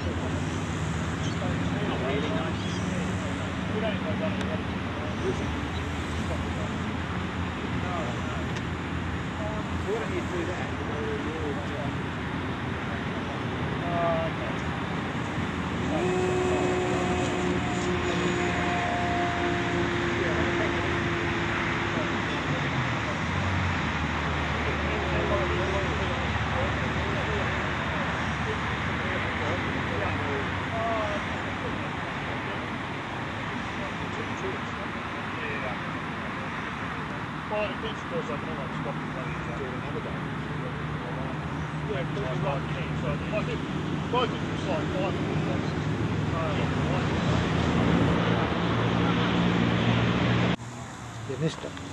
Well, it beats does, I can almost stop it when it's doing another day. Yeah, because it's like key, so I think both of them are like 5 You missed it.